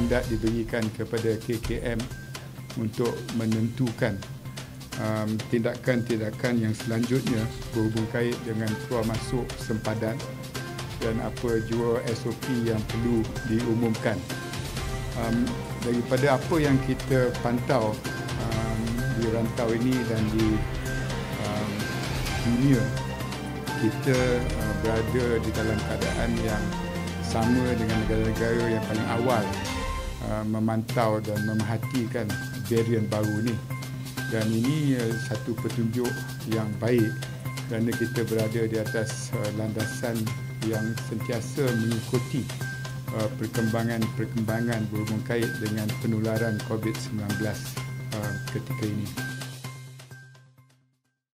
mandat diberikan kepada KKM untuk menentukan tindakan-tindakan yang selanjutnya berhubung kait dengan keluar masuk sempadan dan apa jua SOP yang perlu diumumkan. Daripada apa yang kita pantau di rantau ini dan di dunia, kita berada di dalam keadaan yang sama dengan negara-negara yang paling awal memantau dan memerhatikan varian baru ini. Dan ini satu petunjuk yang baik kerana kita berada di atas landasan yang sentiasa mengikuti perkembangan-perkembangan berhubung kait dengan penularan COVID-19 ketika ini.